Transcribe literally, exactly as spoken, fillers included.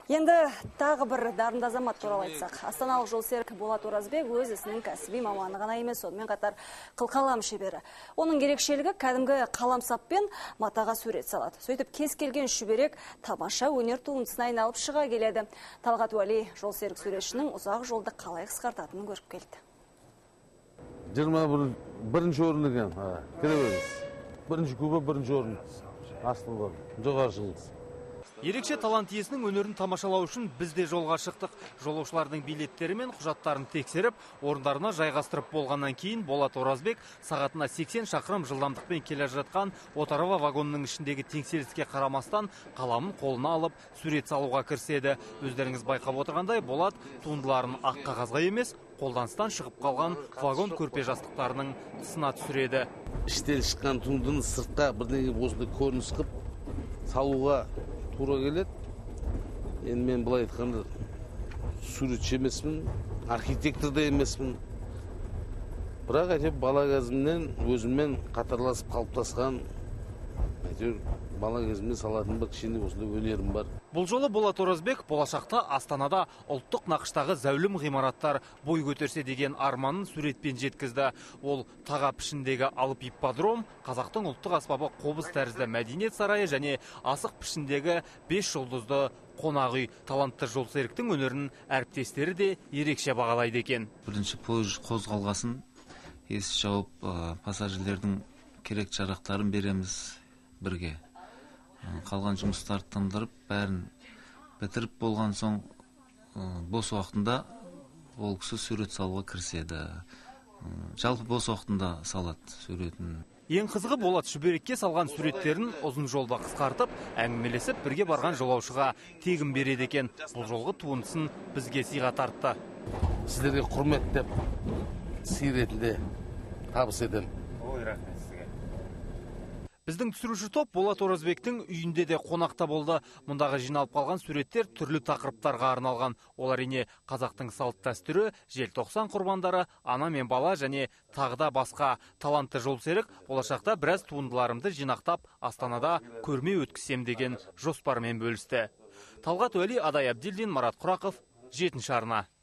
Енді тағы бір дарынды азамат туралы айтсақ. Астаналық жолсерік Болат Оразбек өз ісінің кәсіби маманы ғана емес, сонымен қатар қылқалам шебері. Оның ерекшелігі кәдімгі қаламсаппен матаға сурет салады. Сөйтіп кез келген шүберек тамаша өнер туындысына айналып шыға келеді. Талғат Уәли жолсерік суретшінің ұзақ жолды қалай қысқартатынын көріп келді. жиырма бірінші орын екен. Кіре беріңіз. Бірінші куба, бірінші орын. Астылы жоғары шығыңыз. Ерекше талант иесінің өнерін тамашалау үшін біз де жолға шықтық. Жолаушылардың билеттері мен құжаттарын тексеріп, орындарына жайғастырып болғаннан кейін Болат Оразбек сағатына сексен шақырым жылдамдықпен келе жатқан Отарова вагонының ішіндегі теңселіске қарамастан қаламын қолына алып сурет салуға кіріседі. Өздеріңіз байқап отырғандай, Болат туындыларын ақ қағазға емес, қолданыстан шығып қалған вагон көрпе жастықтарының тысына түсіреді. Іштен шыққан туындыны сыртқа бірдеңе осындай көрініс қып салуға тура келеді. Енді мен былай айтқанда суретші емеспін, архитектор да емеспін. Бірақ әйтеуір бала кезімнен өзіммен қатарласып қалыптасқан, әйтеуір бала кезімнен салатын бір кішкене осындай өнерім бар. Бұл жолы Болат Оразбек болашақта Астанада ұлттық нақыштағы зәулім ғимараттар бой көтерсе деген арманын суретпен жеткізді. Ол таға пішіндегі алып ипподром, қазақтың ұлттық аспабы қобыз тәрізді мәдениет сарайы және асық пішіндегі бес жұлдызды қонақ үй. Талантты жолсеріктің өнерін әріптестері де ерекше бағалайды екен. Бірінші пойыз қозғалғасын есі жауып, пассажирлердің керек жарақтарын береміз бірге. Қалған жұмыстарды тындырып, бәрін бітіріп болған соң бос уақытында ол кісі сурет салуға кіріседі. Жалпы бос уақытында салады суретін. Ең қызығы, Болат шүберекке салған суреттерін ұзын жолда қысқартып, әңгімелесіп бірге барған жолаушыға тегін береді екен. Бұл жолғы туындысын бізге сыйға тартты. Сіздерге құрметтеп, сый ретінде табыс етемін. Ой, рахмет сізге. Біздің түсіруші топ Болат Оразбектің үйінде де қонақта болды. Мұндағы жиналып қалған суреттер түрлі тақырыптарға арналған. Олар әрине қазақтың салт дәстүрі, желтоқсан құрбандары, ана мен бала және тағыда басқа. Талантты жолсерік болашақта біраз туындыларымды жинақтап Астанада көрме өткізсем деген жоспармен бөлісті. Талғат Уәли, Адай Абдилдин, Марат Құрақов, жетінші арна.